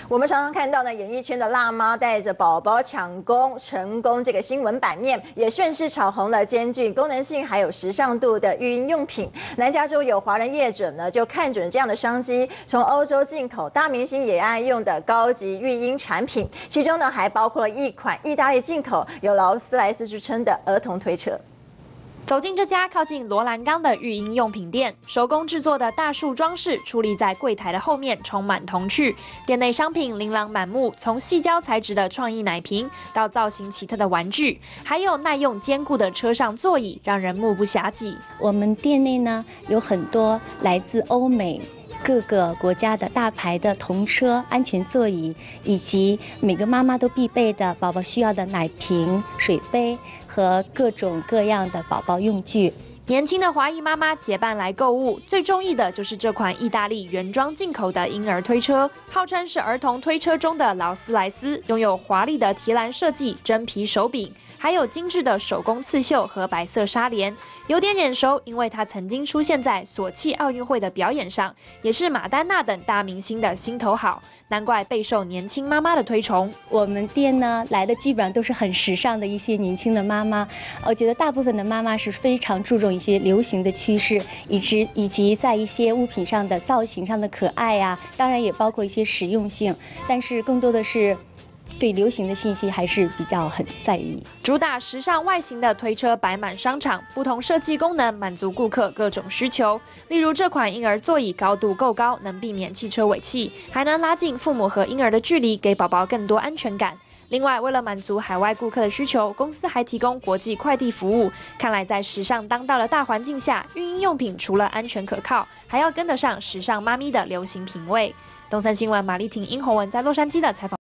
我们常常看到呢，演艺圈的辣妈带着宝宝抢攻成功这个新闻版面，也顺势炒红了兼具功能性还有时尚度的育婴用品。南加州有华人业者呢，就看准这样的商机，从欧洲进口大明星也爱用的高级育婴产品，其中呢还包括了一款意大利进口有劳斯莱斯之称的儿童推车。 走进这家靠近罗兰冈的育婴用品店，手工制作的大树装饰矗立在柜台的后面，充满童趣。店内商品琳琅满目，从细胶材质的创意奶瓶到造型奇特的玩具，还有耐用坚固的车上座椅，让人目不暇接。 我们店内呢有很多来自欧美 各个国家的大牌的童车、安全座椅，以及每个妈妈都必备的宝宝需要的奶瓶、水杯和各种各样的宝宝用具。 年轻的华裔妈妈结伴来购物，最中意的就是这款意大利原装进口的婴儿推车，号称是儿童推车中的劳斯莱斯，拥有华丽的提篮设计、真皮手柄，还有精致的手工刺绣和白色纱帘，有点眼熟，因为它曾经出现在索契奥运会的表演上，也是马丹娜等大明星的心头好。 难怪备受年轻妈妈的推崇。 我们店呢来的基本上都是很时尚的一些年轻的妈妈，我觉得大部分的妈妈是非常注重一些流行的趋势，以及在一些物品上的造型上的可爱呀，当然也包括一些实用性，但是更多的是 对流行的信息还是比较很在意。 主打时尚外形的推车摆满商场，不同设计功能满足顾客各种需求。例如这款婴儿座椅高度够高，能避免汽车尾气，还能拉近父母和婴儿的距离，给宝宝更多安全感。另外，为了满足海外顾客的需求，公司还提供国际快递服务。看来在时尚当道的大环境下，育婴用品除了安全可靠，还要跟得上时尚妈咪的流行品味。东森新闻马丽婷、殷宏文在洛杉矶的采访。